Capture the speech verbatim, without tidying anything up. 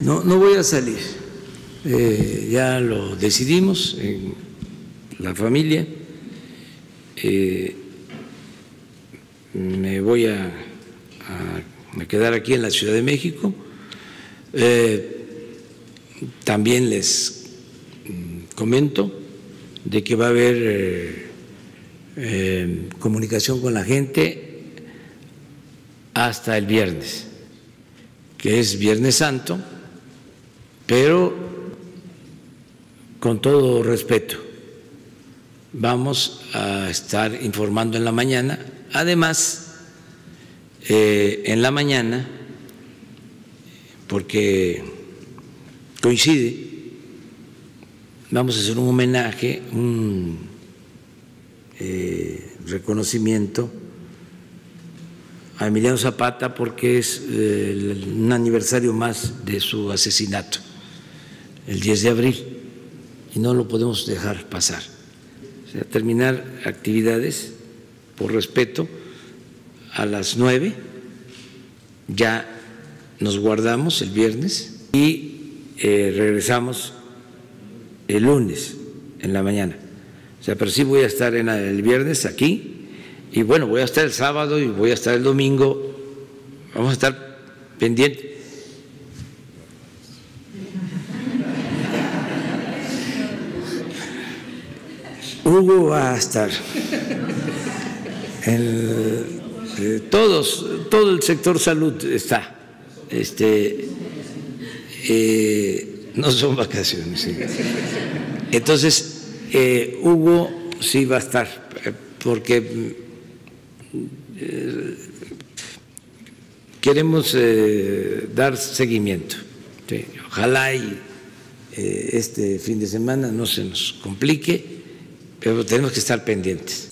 No, no voy a salir, eh, ya lo decidimos en la familia, eh, me voy a, a, a quedar aquí en la Ciudad de México, eh, también les comento de que va a haber eh, eh, comunicación con la gente hasta el viernes, que es Viernes Santo, pero con todo respeto vamos a estar informando en la mañana. Además, eh, en la mañana, porque coincide, vamos a hacer un homenaje, un eh, reconocimiento a Emiliano Zapata, porque es eh, un aniversario más de su asesinato, el diez de abril, y no lo podemos dejar pasar. O sea, terminar actividades por respeto a las nueve, ya nos guardamos el viernes y eh, regresamos el lunes en la mañana. O sea, pero sí voy a estar en el viernes aquí y bueno, voy a estar el sábado y voy a estar el domingo. Vamos a estar pendientes. Hugo va a estar. El, eh, todos, todo el sector salud está. Este, eh, no son vacaciones. Sí. Entonces, eh, Hugo sí va a estar, porque eh, queremos eh, dar seguimiento. Sí. Ojalá y eh, este fin de semana no se nos complique, pero tenemos que estar pendientes.